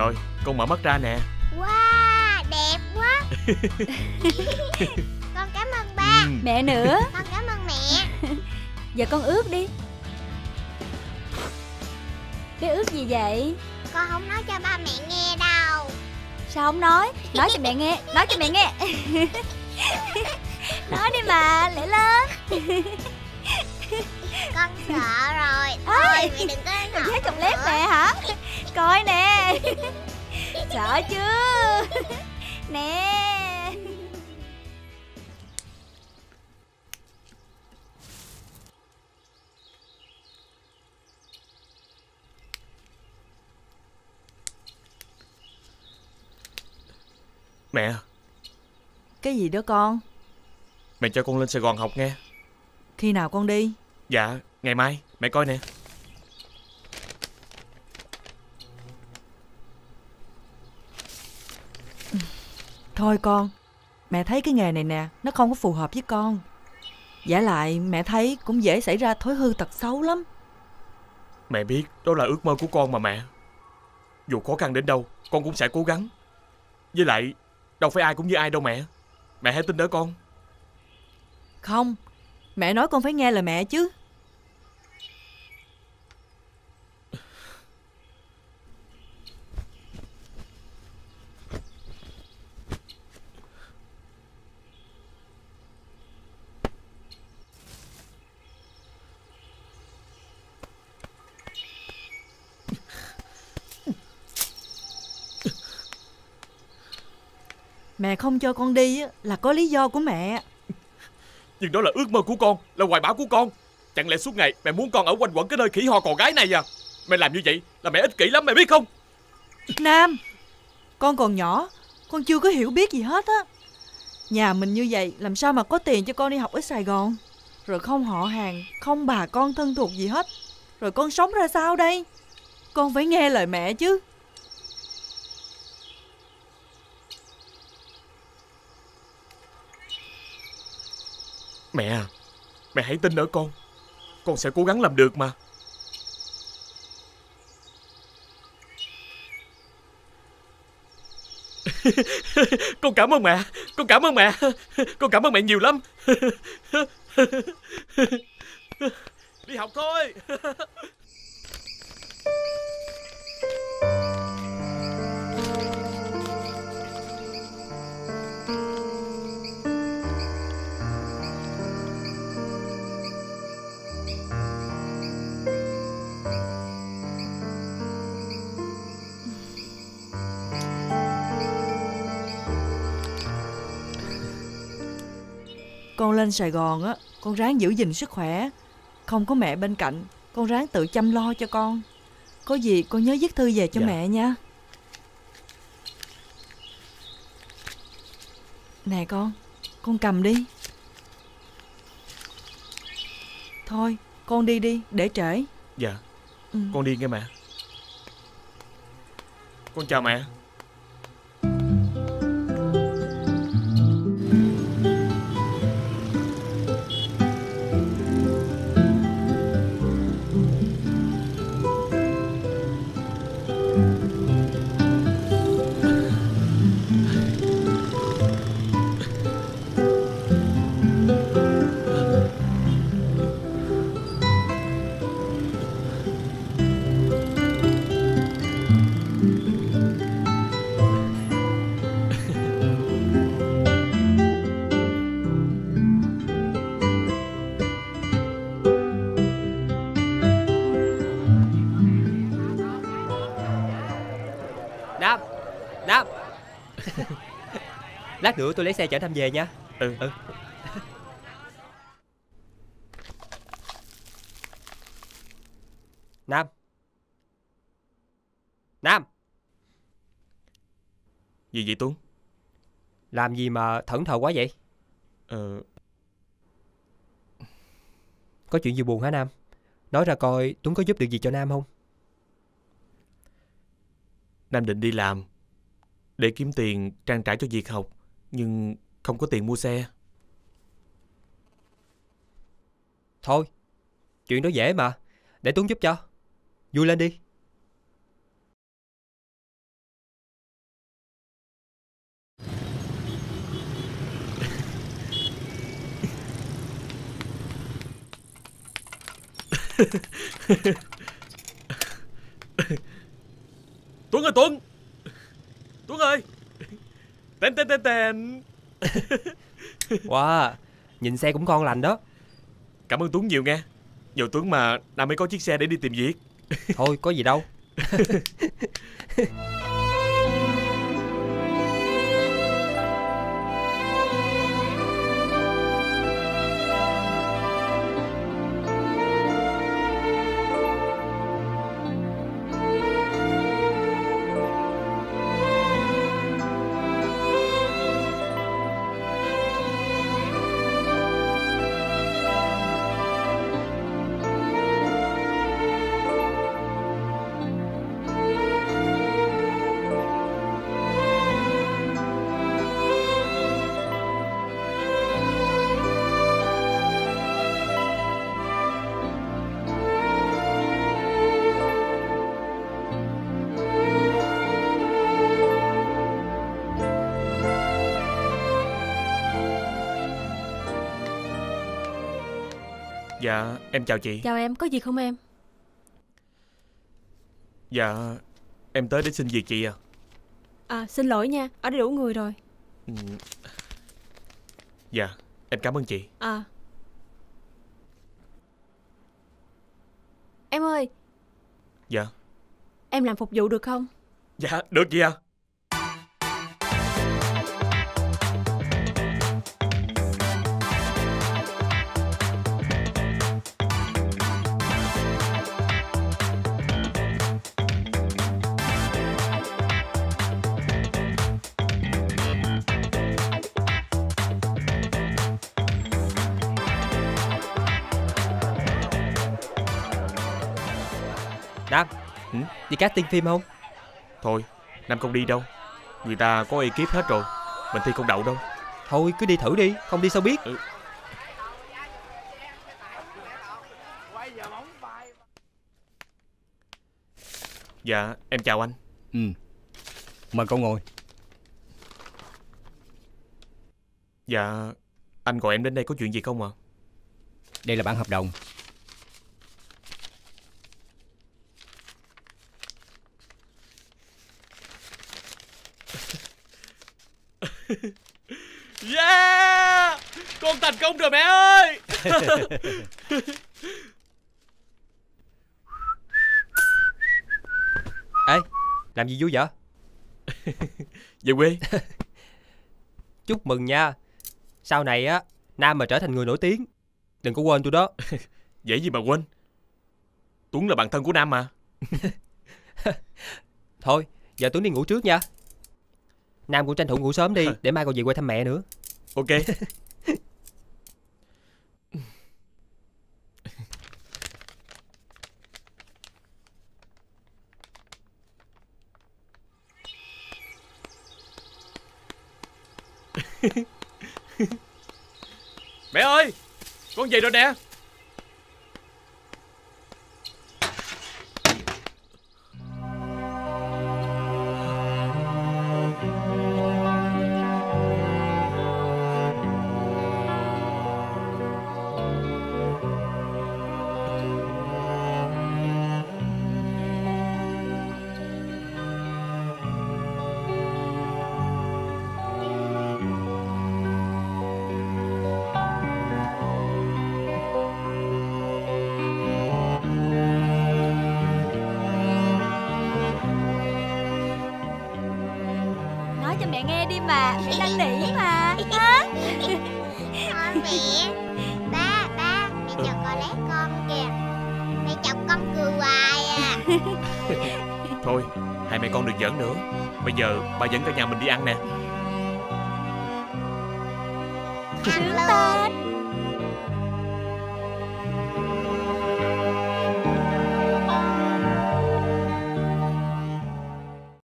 Rồi, con mở mắt ra nè. Wow, đẹp quá. Con cảm ơn ba. Mẹ nữa. Con cảm ơn mẹ. Giờ con ướt đi. Bé ướt gì vậy? Con không nói cho ba mẹ nghe đâu. Sao không nói? Nói cho mẹ nghe. Nói cho mẹ nghe. Nói đi mà, lẹ lên. Con sợ rồi. Thôi mẹ đừng có nói. Thấy chồng lép mẹ hả? Coi nè. Sợ chưa? Nè. Mẹ, Cái gì đó con? mẹ cho con lên Sài Gòn học nghe. Khi nào con đi? Dạ, ngày mai, mẹ coi nè. Thôi con, mẹ thấy cái nghề này nè, nó không có phù hợp với con. Vả lại mẹ thấy cũng dễ xảy ra thói hư tật xấu lắm. Mẹ biết đó là ước mơ của con mà mẹ. Dù khó khăn đến đâu, con cũng sẽ cố gắng. Với lại, đâu phải ai cũng như ai đâu mẹ. Mẹ hãy tin ở con. Không, mẹ nói con phải nghe lời mẹ chứ. Mẹ không cho con đi á, là có lý do của mẹ. Nhưng đó là ước mơ của con, là hoài bão của con. Chẳng lẽ suốt ngày mẹ muốn con ở quanh quẩn cái nơi khỉ ho cò gái này à? Mẹ làm như vậy là mẹ ích kỷ lắm, mẹ biết không? Nam, con còn nhỏ, con chưa có hiểu biết gì hết á. Nhà mình như vậy làm sao mà có tiền cho con đi học ở Sài Gòn. Rồi không họ hàng, không bà con thân thuộc gì hết. Rồi con sống ra sao đây? Con phải nghe lời mẹ chứ. Mẹ à, mẹ hãy tin ở con. Con sẽ cố gắng làm được mà. Con cảm ơn mẹ. Con cảm ơn mẹ. Con cảm ơn mẹ nhiều lắm. Đi học thôi. Con lên Sài Gòn á, con ráng giữ gìn sức khỏe. Không có mẹ bên cạnh, con ráng tự chăm lo cho con. Có gì con nhớ viết thư về cho Dạ. mẹ nha. Nè con cầm đi. Thôi, con đi đi, để trễ. Dạ, con đi nghe mẹ. Con chào mẹ. Nam, Nam. Lát nữa tôi lấy xe chở Nam về nha. Ừ. Nam. Nam. Gì vậy Tuấn? Làm gì mà thẫn thờ quá vậy? Có chuyện gì buồn hả Nam? Nói ra coi Tuấn có giúp được gì cho Nam không? Nam định đi làm để kiếm tiền trang trải cho việc học, nhưng không có tiền mua xe. Thôi, chuyện đó dễ mà. Để Tuấn giúp cho. Vui lên đi. Tuấn ơi, Tuấn! Tuấn ơi! Tên tên tên tên! Wow, nhìn xe cũng ngon lành đó. Cảm ơn Tuấn nhiều nghe. Nhờ Tuấn mà Nam mới có chiếc xe để đi tìm việc. Thôi có gì đâu. Dạ, em chào chị. Chào em, có gì không em? Dạ, em tới để xin việc chị à. À, xin lỗi nha, ở đây đủ người rồi. Ừ. Dạ, em cảm ơn chị. À, em ơi, Dạ. em làm phục vụ được không? Dạ, được chị à. Nam, đi casting phim không? Thôi, Nam không đi đâu. Người ta có ekip hết rồi. Mình thi không đậu đâu. Thôi cứ đi thử đi, không đi sao biết. Dạ, em chào anh. Mời cậu ngồi. Dạ, anh gọi em đến đây có chuyện gì không ạ? Đây là bản hợp đồng. Yeah! Con thành công rồi mẹ ơi! Ê, làm gì vui vậy? Về quê. Chúc mừng nha. Sau này á, Nam mà trở thành người nổi tiếng, đừng có quên tôi đó. Dễ gì mà quên. Tuấn là bạn thân của Nam mà. Thôi, giờ Tuấn đi ngủ trước nha. Nam cũng tranh thủ ngủ sớm đi, để mai còn về quê thăm mẹ nữa. Ok. Mẹ ơi, con về rồi nè. Nói cho mẹ nghe đi mà, mẹ năn nỉ mà. Hả? Thôi mẹ. Ba, mẹ chọc con lét con kìa. Mẹ chọc con cười hoài à. Thôi, hai mẹ con đừng giỡn nữa. Bây giờ ba dẫn cả nhà mình đi ăn nè. Ăn Sướng luôn. tên.